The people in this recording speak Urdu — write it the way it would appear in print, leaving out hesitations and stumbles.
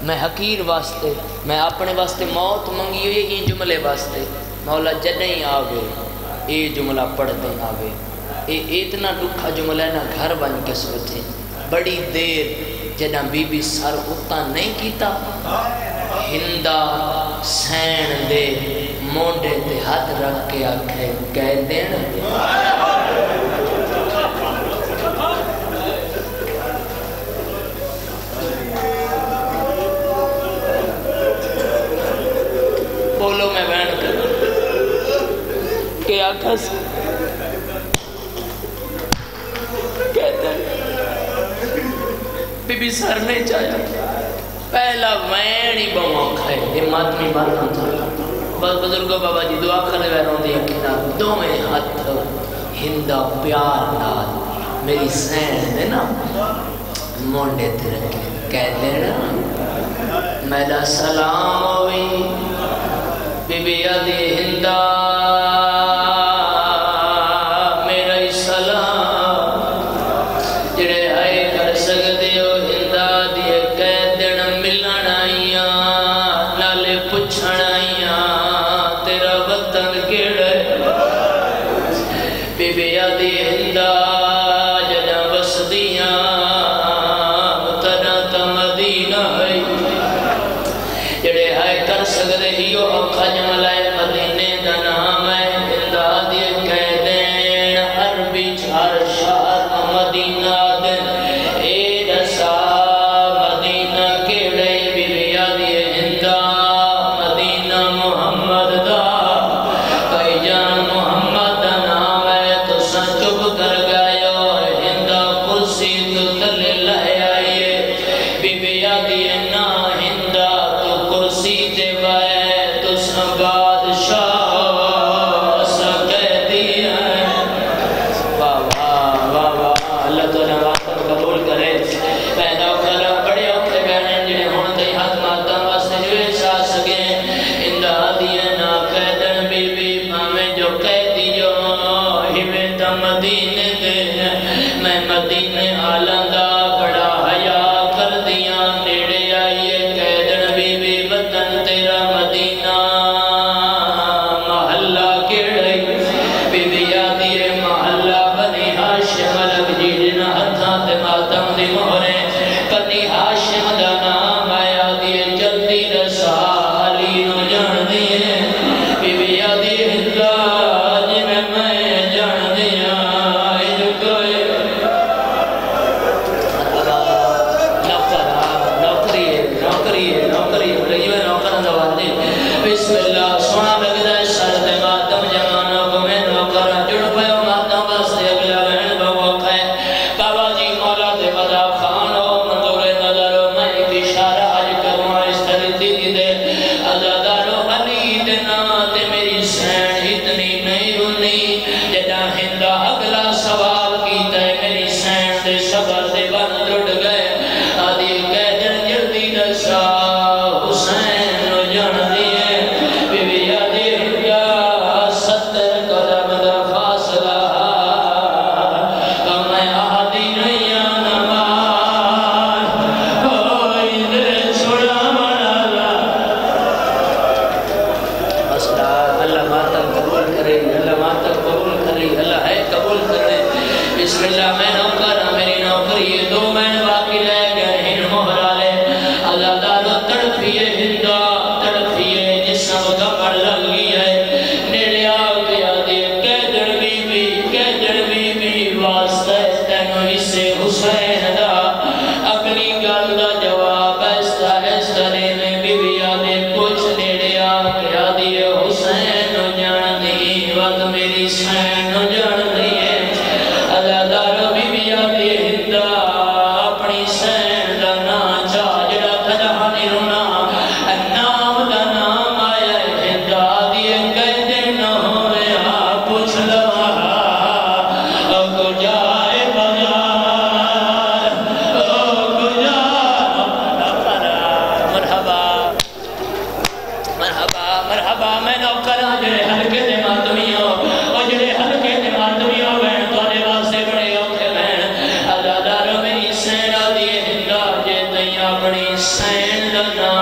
میں حقیر واسطے میں اپنے واسطے موت منگی ہوئی یہ جملے واسطے مولا جدیں آوے یہ جملہ پڑھ دیں آوے یہ اتنا دکھا جملہ ہے نا گھر بن کے سوچیں بڑی دیر جنا بی بی سر اتنا نہیں کیتا ہندہ سین دے موڈے تے ہاتھ رکھ کے آکھے کہہ دین بولو میں بیان کر کہ آکھس کہتے ہیں بی بی سر نہیں چاہیا پہلا وینی بہت کھائے یہ ماتمی بات ہم تھا بس بزرگو بابا جی دعا کرنے بیرون دیا کنا دو میں ہاتھ ہندہ پیار نال میری سین دے نا مونڈے تے رکھے کہہ دینا میرا سلام ہوئی بی بی آدھی ہندہ سین جانا